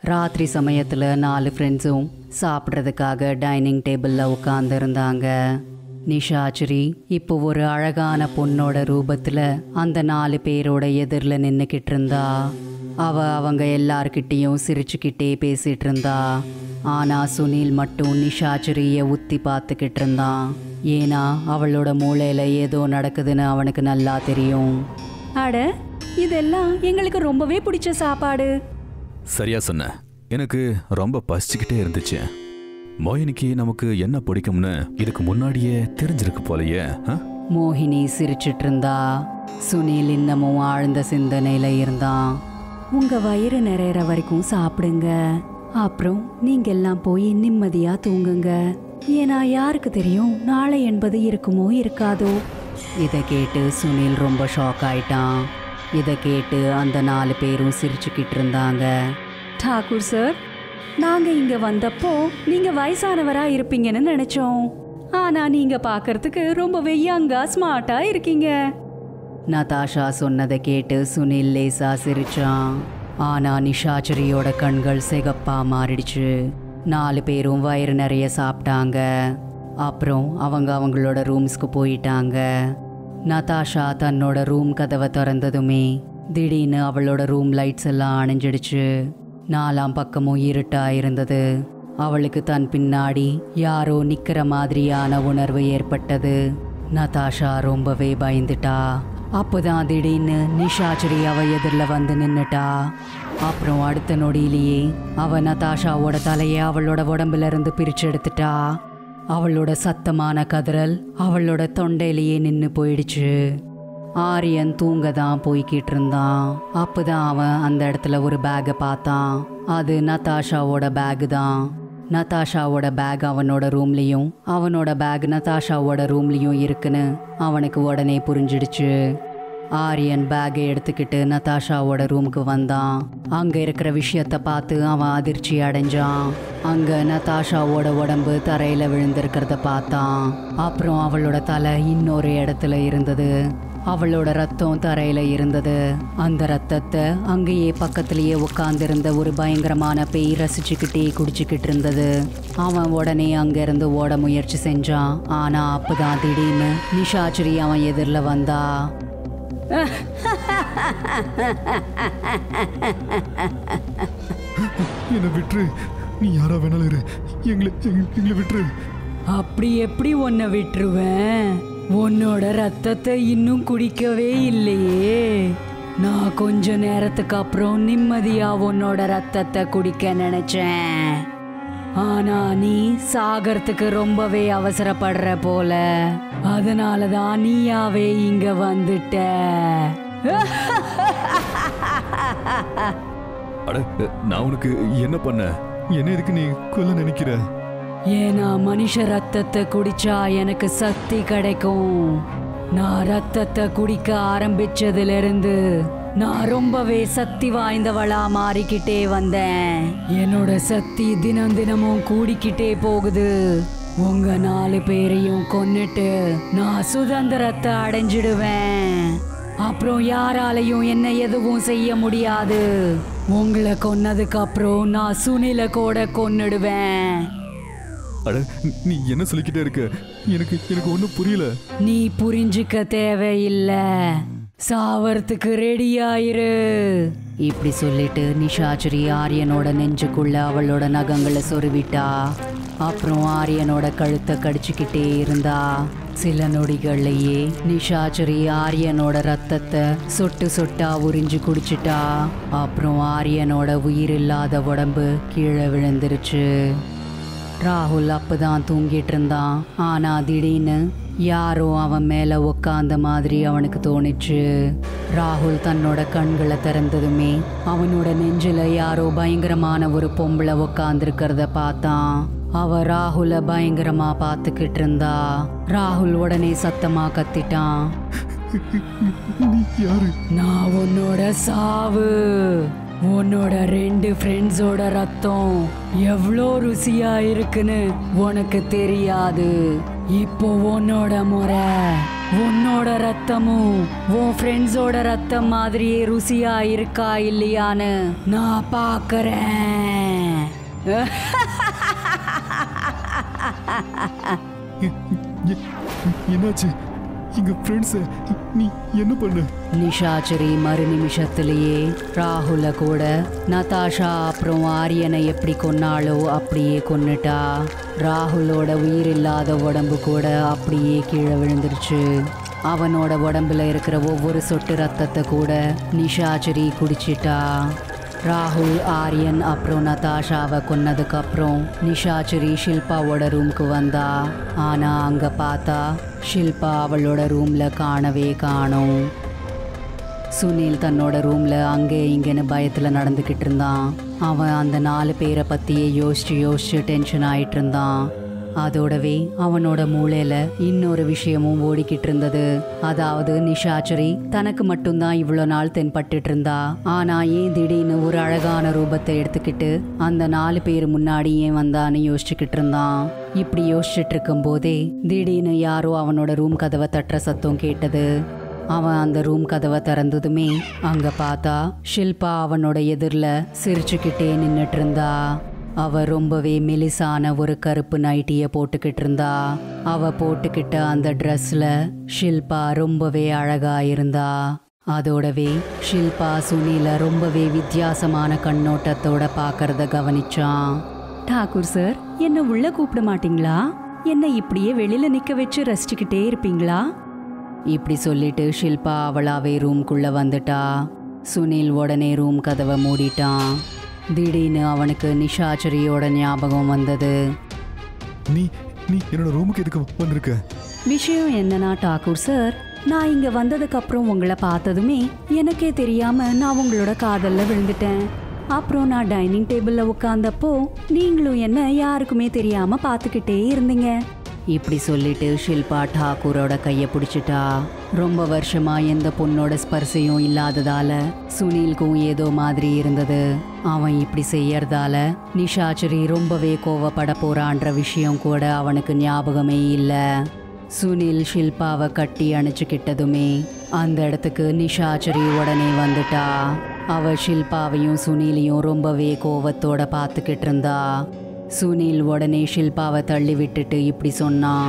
ராத்திரி சமயத்தில் 4 ஃப்ரெண்ட்ஸும் சாப்பிட்றதுக்காக டைனிங் டேபிளில் உட்காந்துருந்தாங்க. நிஷாச்சரி இப்போ ஒரு அழகான பொண்ணோட ரூபத்தில் அந்த 4 பேரோட எதிரில் நின்றுக்கிட்டு இருந்தா. அவங்க எல்லார்கிட்டேயும் சிரிச்சுக்கிட்டே பேசிகிட்டு இருந்தா. ஆனால் சுனில் மட்டும் நிஷாச்சரியை உத்தி பார்த்துக்கிட்டு இருந்தான். ஏன்னா அவளோட மூளையில் ஏதோ நடக்குதுன்னு அவனுக்கு நல்லா தெரியும். அட, இதெல்லாம் எங்களுக்கு ரொம்பவே பிடிச்ச சாப்பாடு. சரியா சொன்ன. எனக்கு ரொம்ப பசிச்சுக்கிட்டே இருந்துச்சு. மோகினிக்கு நமக்கு என்ன பிடிக்கும்னு இதுக்கு முன்னாடியே தெரிஞ்சிருக்கு போலயே. மோகினி சிரிச்சிட்டு இருந்தா. சுனில் இன்னமும் ஆழ்ந்த சிந்தனையில இருந்தான். உங்க வயிறு நிறையிற வரைக்கும் சாப்பிடுங்க, அப்புறம் நீங்க எல்லாம் போய் நிம்மதியா தூங்குங்க. ஏன்னா யாருக்கு தெரியும் நாளை என்பது இருக்குமோ இருக்காதோ. இதை கேட்டு சுனில் ரொம்ப ஷாக் ஆயிட்டான். இதை கேட்டு அந்த 4 பேரும் சிரிச்சுக்கிட்டு இருந்தாங்க. டாக்கூர் சார், நாங்க இங்க வந்தப்போ நீங்க வயசானவரா இருப்பீங்கன்னு நினைச்சோம். ஆனா நீங்க பாக்கிறதுக்கு ரொம்பவே யங்கா ஸ்மார்ட்டா இருக்கீங்க. நதாஷா சொன்னதை கேட்டு சுனில் லேசா சிரிச்சான். ஆனா நிஷாச்சரியோட கண்கள் சிகப்பா மாறிடுச்சு. 4 பேரும் வயிறு நிறைய சாப்பிட்டாங்க. அப்புறம் அவங்களோட ரூம்ஸ்க்கு போயிட்டாங்க. நதாஷா தன்னோட ரூம் கதவை திறந்ததுமே திடீர்னு அவளோட ரூம் லைட்ஸ் எல்லாம் அணைஞ்சிடுச்சு. 4 பக்கமும் இருட்டா இருந்தது. அவளுக்கு தன் பின்னாடி யாரோ நிக்கிற மாதிரியான உணர்வு ஏற்பட்டது. நதாஷா ரொம்பவே பயந்துட்டா. அப்போதான் திடீர்னு நிஷாச்சரி அவ எதிரில் வந்து நின்னுட்டா. அப்புறம் அடுத்த நொடியிலேயே அவ நதாஷாவோட தலையை அவளோட உடம்புல இருந்து பிரிச்சு எடுத்துட்டா. அவளோட சத்தமான கதறல் அவளோட தொண்டையிலேயே நின்று போயிடுச்சு. ஆரியன் தூங்க தான் போய்கிட்டு இருந்தான். அப்போதான் அவன் அந்த இடத்துல ஒரு பேக்கை பார்த்தான். அது நதாஷாவோட பேகு தான். நதாஷாவோட பேக் அவனோட ரூம்லேயும் அவனோட பேக் நதாஷாவோட ரூம்லேயும் இருக்குன்னு அவனுக்கு உடனே புரிஞ்சிடுச்சு. ஆரியன் பேக்கை எடுத்துக்கிட்டு நதாஷாவோட ரூமுக்கு வந்தான். அங்கே இருக்கிற விஷயத்த பார்த்து அவன் அதிர்ச்சி அடைஞ்சான். அங்கே நதாஷாவோட உடம்பு தரையில் விழுந்திருக்கிறத பார்த்தான். அப்புறம் அவளோட தலை இன்னொரு இடத்துல இருந்தது. அவளோட ரத்தம் தரையில இருந்தது. அந்த ரத்தத்தை அங்கேயே பக்கத்திலேயே உட்கார்ந்திருந்த ஒரு பயங்கரமான பேய் ரசிச்சுக்கிட்டே குடிச்சுக்கிட்டு இருந்தது. அவன் உடனே அங்கிருந்து ஓட முயற்சி செஞ்சான். ஆனா அப்பதான் திடீர்னு நிஷாச்சரி அவன் எதிரில் வந்தா. என்ன விட்டுரு, நீ யாரா வேணாலும் இரு, எங்களை விட்டுரு. அப்படி எப்படி உன்னை விட்டுருவேன்? உன்னோட ரத்தத்தை இன்னும் குடிக்கவே இல்லையே. நான் கொஞ்ச நேரத்துக்கு அப்புறம் நிம்மதியா உன்னோட ரத்தத்தை குடிக்க நினைச்சேன். ஆனா நீ சாகறதுக்கு ரொம்பவே அவசரப்படுற போல. அதனாலதான் நீயாவே இங்க வந்துட்ட. அட, நான் உனக்கு என்ன பண்ண? என்ன இருக்கு நீ கொல்ல நினைக்கிற? ஏன்னா மனுஷ ரத்தத்தை குடிச்சா எனக்கு சக்தி கிடைக்கும். நான் ரத்தத்தை குடிக்க ஆரம்பிச்சதுல இருந்து நான் ரொம்பவே சக்தி வாய்ந்தவளா மாறிக்கிட்டே வந்தேன். என்னோட சக்தி தினம் தினமும் கூடிக்கிட்டே போகுது. உங்க 4 பேரையும் கொன்னுட்டு நான் சுதந்திரத்தை அடைஞ்சிடுவேன். அப்புறம் யாராலையும் என்ன எதுவும் செய்ய முடியாது. உங்களை கொன்னதுக்கு அப்புறம் நான் சுனில கூட கொன்னுடுவேன். அட, நீ என்ன சொல்லிக்கிட்டே இருக்க? எனக்கு ஒன்றும் புரியல. நீ புரிஞ்சுக்க தேவையில்லை. சாவறதுக்கு ரெடியாயிரு. இப்படி சொல்லிட்டு நிஷாச்சரி ஆரியனோட நெஞ்சுக்குள்ள அவளோட நகங்களை சொருவிட்டா. அப்புறம் ஆரியனோட கழுத்தை கடிச்சுக்கிட்டே இருந்தா. சில நொடிகள்லயே நிஷாச்சரி ஆரியனோட ரத்தத்தை சொட்டு சொட்டா உறிஞ்சு குடிச்சிட்டா. அப்புறம் ஆரியனோட உயிர் இல்லாத உடம்பு கீழே விழுந்துருச்சு. ராகுல் அப்பதான் தூங்கிட்டு இருந்தான். ஆனா திடீர்னு யாரோ அவன் மேல உக்காந்த மாதிரி அவனுக்கு தோணிச்சு. ராகுல் தன்னோட கண்களை திறந்ததுமே அவனோட நெஞ்சில யாரோ பயங்கரமான ஒரு பொம்பளை உக்காந்துருக்கிறத பார்த்தான். அவ ராகுல பயங்கரமா பார்த்துக்கிட்டு இருந்தா. ராகுல் உடனே சத்தமா கத்திட்டான். நான் உன்னோட சாவு. உன்னோட 2 ஃப்ரெண்ட்ஸோட ரத்தம் எவ்வளோ ருசியா இருக்குன்னு உனக்கு தெரியாது. இப்போ உன்னோட முறை. உன்னோட ரத்தமும் உன் ஃப்ரெண்ட்ஸோட ரத்தம் மாதிரியே ருசியா இருக்கா இல்லையான்னு நான் பார்க்கறேன். என்னாச்சு? எங்க ஃப்ரெண்ட்ஸ நீ என்ன பண்ண? நிஷாச்சரி மறு நிமிஷத்திலேயே ராகுல கூட நதாஷா அப்புறம் ஆரியனை எப்படி கொன்னாலோ அப்படியே கொன்னுட்டா. ராகுலோட உயிர் இல்லாத உடம்பு கூட அப்படியே கீழே விழுந்துருச்சு. அவனோட உடம்புல இருக்கிற ஒவ்வொரு சொட்டு ரத்தத்தை கூட நிஷாச்சரி குடிச்சிட்டா. ராகுல், ஆரியன் அப்புறம் நதாஷாவை கொன்னதுக்கு அப்புறம் நிஷாச்சரி ஷில்பாவோட ரூம்க்கு வந்தா. ஆனா அங்க பார்த்தா ஷில்பா அவளோட ரூம்ல காணவே காணோம். சுனில் தன்னோட ரூம்ல அங்கே இங்கேன்னு பயத்துல நடந்துக்கிட்டு இருந்தான். அவன் அந்த 4 பேரை பத்தியே யோசிச்சு டென்ஷன் ஆயிட்டு இருந்தான். அதோடவே அவனோட மூளையில இன்னொரு விஷயமும் ஓடிக்கிட்டு இருந்தது. அதாவது நிஷாச்சரி தனக்கு மட்டும்தான் இவ்வளோ நாள் தென்பட்டுட்டு இருந்தா. ஆனா ஏன் திடீர்னு ஒரு அழகான ரூபத்தை எடுத்துக்கிட்டு அந்த 4 பேர் முன்னாடி ஏன் வந்தான்னு யோசிச்சுக்கிட்டு இருந்தான். இப்படி யோசிச்சுட்டு இருக்கும் போதே திடீர்னு யாரோ அவனோட ரூம் கதவை தட்டுற சத்தம் கேட்டது. அவன் அந்த ரூம் கதவை திறந்ததுமே அங்க பார்த்தா ஷில்பா அவனோட எதிரில் சிரிச்சுக்கிட்டே நின்னுட்டு இருந்தா. அவ ரொம்பவே மெலிசான ஒரு கருப்பு நைட்டிய போட்டுக்கிட்டு இருந்தா. அவ போட்டுக்கிட்ட அந்த ட்ரெஸ்ல ஷில்பா ரொம்பவே அழகா இருந்தா. அதோடவே ஷில்பா சுனில ரொம்பவே வித்தியாசமான கண்ணோட்டத்தோட பாக்கறத கவனிச்சான். டாக்கூர் சார், என்ன உள்ள கூப்பிட மாட்டீங்களா? என்ன இப்படியே வெளியில நிக்க வச்சு ரசிச்சுக்கிட்டே இருப்பீங்களா? இப்படி சொல்லிட்டு ஷில்பா அவளாவே ரூம்குள்ள வந்துட்டா. சுனில் உடனே ரூம் கதவை மூடிட்டான். திடீர்னு அவனுக்கு நிஷாச்சரியோட ஞாபகம் வந்தது. நீ நீ என்னோட ரூமுக்கு எதுக்கு வந்திருக்க? விஷயம் என்னன்னா டாக்கூர் சார், நான் இங்க வந்ததுக்கு அப்புறம் உங்களை பார்த்ததுமே எனக்கே தெரியாம நான் உங்களோட காதல்ல விழுந்துட்டேன். அப்புறம் நான் டைனிங் டேபிள்ல உட்கார்ந்தப்போ நீங்களும் என்ன யாருக்குமே தெரியாம பார்த்துக்கிட்டே இருந்தீங்க. இப்படி சொல்லிட்டு ஷில்பா டாக்கூரோட கையை பிடிச்சிட்டா. ரொம்ப வருஷமா எந்த பொண்ணோட ஸ்பர்சையும் இல்லாததால சுனிலுக்கும் ஏதோ மாதிரி இருந்தது. அவன் இப்படி செய்யறதால நிஷாச்சரி ரொம்பவே கோவப்பட போறான்ற விஷயம் கூட அவனுக்கு ஞாபகமே இல்லை. சுனில் ஷில்பாவை கட்டி அணைச்சுக்கிட்டதுமே அந்த இடத்துக்கு நிஷாச்சரி உடனே வந்துட்டா. அவ ஷில்பாவையும் சுனிலையும் ரொம்பவே கோவத்தோட பார்த்துக்கிட்டு இருந்தா. சுனில் உடனே ஷில்பாவை தள்ளி விட்டுட்டு இப்படி சொன்னான்.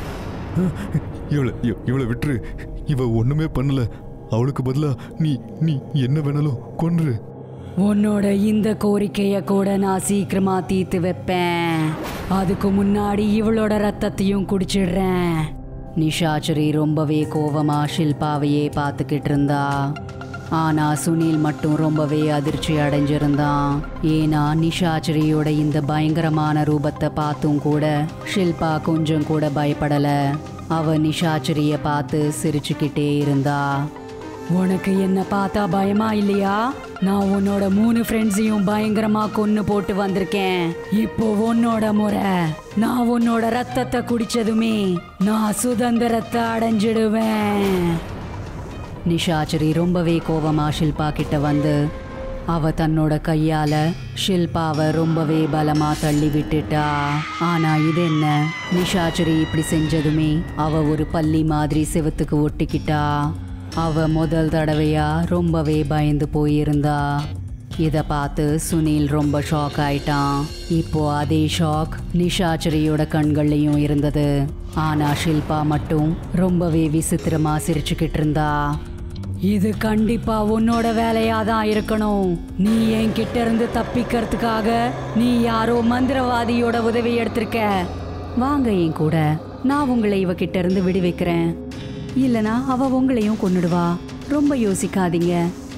இவளை விட்டுரு. இவ ஒண்ணுமே பண்ணல. அவளுக்கு பதிலா நீ நீ என்ன வேணாலும் கொன்று. உன்னோட இந்த கோரிக்கைய கூட நான் சீக்கிரமா தீர்த்து வைப்பேன். அதுக்கு முன்னாடி இவளோட ரத்தத்தையும் குடிச்சிடுறேன். நிஷாச்சரி ரொம்பவே கோவமா ஷில்பாவையே பார்த்துக்கிட்டு இருந்தா. ஆனா சுனில் மட்டும் ரொம்பவே அதிர்ச்சி அடைஞ்சிருந்தான். ஏன்னா நிஷாச்சரியோட இந்த பயங்கரமான ரூபத்தை பார்த்தும் கூட ஷில்பா கொஞ்சம் கூட பயப்படல. அவ நிஷாச்சரிய பார்த்து சிரிச்சுக்கிட்டே இருந்தா. உனக்கு என்ன பார்த்தா பயமா இல்லையா? நான் உன்னோட 3 ஃப்ரெண்ட்ஸையும் பயங்கரமா கொன்னு போட்டு வந்திருக்கேன். இப்போ உன்னோட முறை. நான் உன்னோட ரத்தத்தை குடிச்சதுமே நான் சுதந்திரத்தை அடைஞ்சிடுவேன். நிஷாச்சரி ரொம்பவே கோவமா ஷில்பா கிட்ட வந்து அவ தன்னோட கையால ஷில்பாவை ரொம்பவே பலமா தள்ளி விட்டுட்டா. ஆனா இது என்ன, நிஷாச்சரி இப்படி செஞ்சதுமே அவ ஒரு பல்லி மாதிரி செவுத்துக்கு ஒட்டிக்கிட்டா. அவ முதல் தடவையா ரொம்பவே பயந்து போயிருந்தா. இத பார்த்து சுனில் ரொம்ப ஷாக் ஆயிட்டான். இப்போ அதே ஷாக் நிஷாச்சரியோட கண்கள்லயும் இருந்தது. ஆனா ஷில்பா மட்டும் ரொம்பவே விசித்திரமா சிரிச்சுக்கிட்டு இருந்தா. இது கண்டிப்பா உன்னோட வேலையாதான் இருக்கணும். நீ என்கிட்ட இருந்து தப்பிக்கிறதுக்காக நீ யாரோ மந்திரவாதியோட உதவி எடுத்திருக்க. வாங்க என் கூட, நான் உங்களை இவகிட்ட இருந்து விடுவிக்கிறேன். இல்லனா அவ உங்களையும் கொன்னுடுவா. ரொம்ப யோசிக்காதீங்க.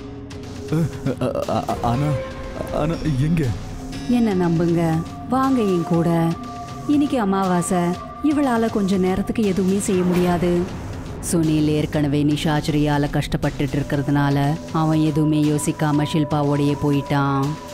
ஆனா ஆனா எங்க? என்ன நம்புங்க, வாங்க என் கூட. இன்னைக்கு அமாவாசை, இவளால கொஞ்ச நேரத்துக்கு எதுவுமே செய்ய முடியாது. சுனில் ஏற்கனவே நிஷாச்சரியால கஷ்டப்பட்டுட்டு இருக்கிறதுனால அவன் எதுவுமே யோசிக்காம ஷில்பாவோடையே போயிட்டான்.